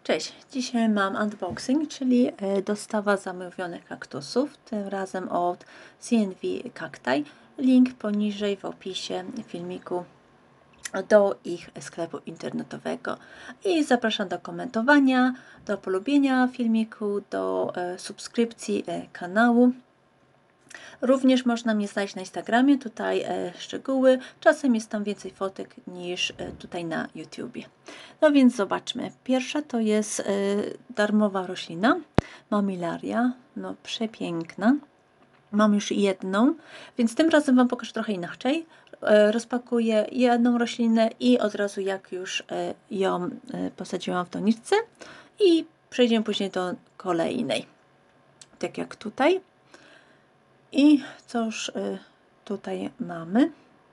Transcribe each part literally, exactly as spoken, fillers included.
Cześć, dzisiaj mam unboxing, czyli dostawa zamówionych kaktusów, tym razem od C N V Cacti. Link poniżej w opisie filmiku do ich sklepu internetowego. I zapraszam do komentowania, do polubienia filmiku, do subskrypcji kanału. Również można mnie znaleźć na Instagramie, tutaj e, szczegóły. Czasem jest tam więcej fotek niż e, tutaj na YouTubie. No więc zobaczmy. Pierwsza to jest e, darmowa roślina, Mammillaria, no przepiękna. Mam już jedną, więc tym razem Wam pokażę trochę inaczej. E, rozpakuję jedną roślinę i od razu jak już e, ją e, posadziłam w doniczce i przejdziemy później do kolejnej. Tak jak tutaj. I cóż y, tutaj mamy?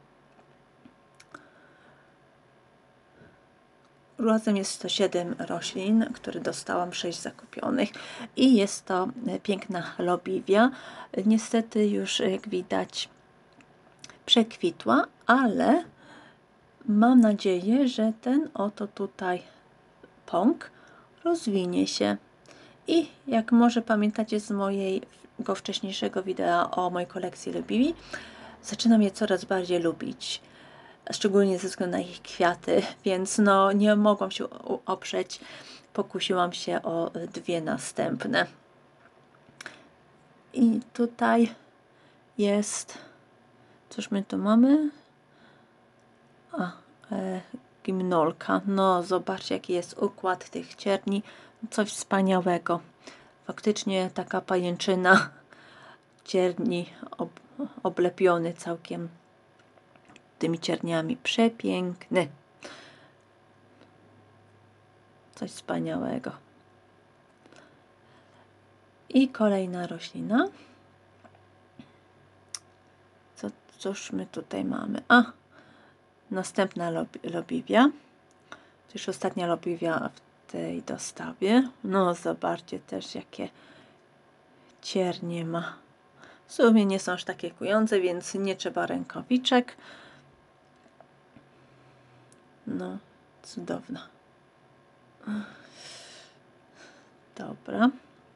Razem jest sto siedem roślin, które dostałam, sześć zakupionych. I jest to piękna lobiwia. Niestety już, jak widać, przekwitła, ale mam nadzieję, że ten oto tutaj pąk rozwinie się. I jak może pamiętacie z mojego wcześniejszego wideo o mojej kolekcji lobiwi, zaczynam je coraz bardziej lubić, szczególnie ze względu na ich kwiaty, więc no nie mogłam się oprzeć, pokusiłam się o dwie następne. I tutaj jest, cóż my tu mamy? A, e, gimnolka. No zobaczcie, jaki jest układ tych cierni, coś wspaniałego. Faktycznie taka pajęczyna cierni, ob, oblepiony całkiem tymi cierniami. Przepiękny. Coś wspaniałego. I kolejna roślina. Co, cóż my tutaj mamy? A, następna lob, lobiwia. To już ostatnia lobiwia w tej dostawie. No zobaczcie też, jakie ciernie ma. W sumie nie są aż takie kujące, więc nie trzeba rękawiczek. No, cudowna. Dobra.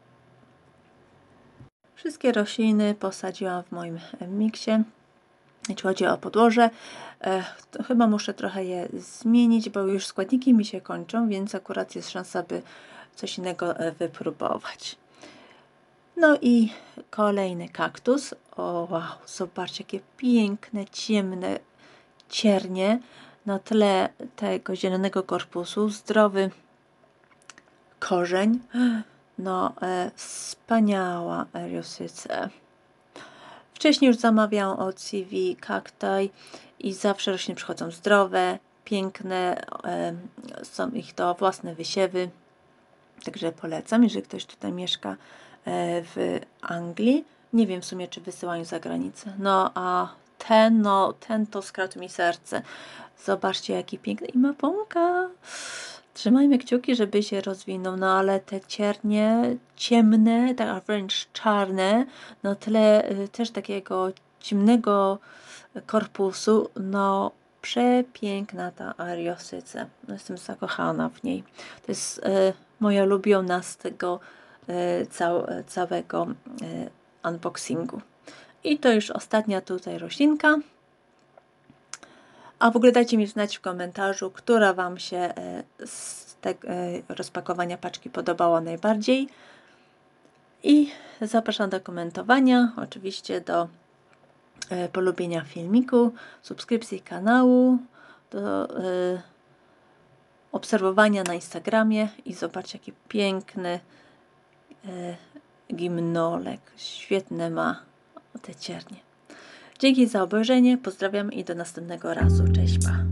Wszystkie rośliny posadziłam w moim miksie. Jeśli chodzi o podłoże, to chyba muszę trochę je zmienić, bo już składniki mi się kończą, więc akurat jest szansa, by coś innego wypróbować. No i kolejny kaktus. O wow, zobaczcie, jakie piękne, ciemne ciernie na tle tego zielonego korpusu. Zdrowy korzeń. No, e, wspaniała eriosyce. Wcześniej już zamawiałam od C V Cacti i zawsze rośliny przychodzą zdrowe, piękne. E, są ich to własne wysiewy. Także polecam, jeżeli ktoś tutaj mieszka w Anglii. Nie wiem w sumie, czy wysyłają za granicę. No a ten, no ten to skradł mi serce. Zobaczcie, jaki piękny. I ma pąka. Trzymajmy kciuki, żeby się rozwinął. No ale te ciernie ciemne, tak wręcz czarne, na tle y, też takiego ciemnego korpusu. No przepiękna ta ariosyce. No, jestem zakochana w niej. To jest y, moja ulubiona z tego Cał, całego unboxingu. I to już ostatnia tutaj roślinka. A w ogóle dajcie mi znać w komentarzu, która Wam się z tego rozpakowania paczki podobała najbardziej. I zapraszam do komentowania, oczywiście do polubienia filmiku, subskrypcji kanału, do obserwowania na Instagramie i zobaczcie, jaki piękny gimnolek. Świetne ma te ciernie. Dzięki za obejrzenie, pozdrawiam i do następnego razu. Cześć, pa!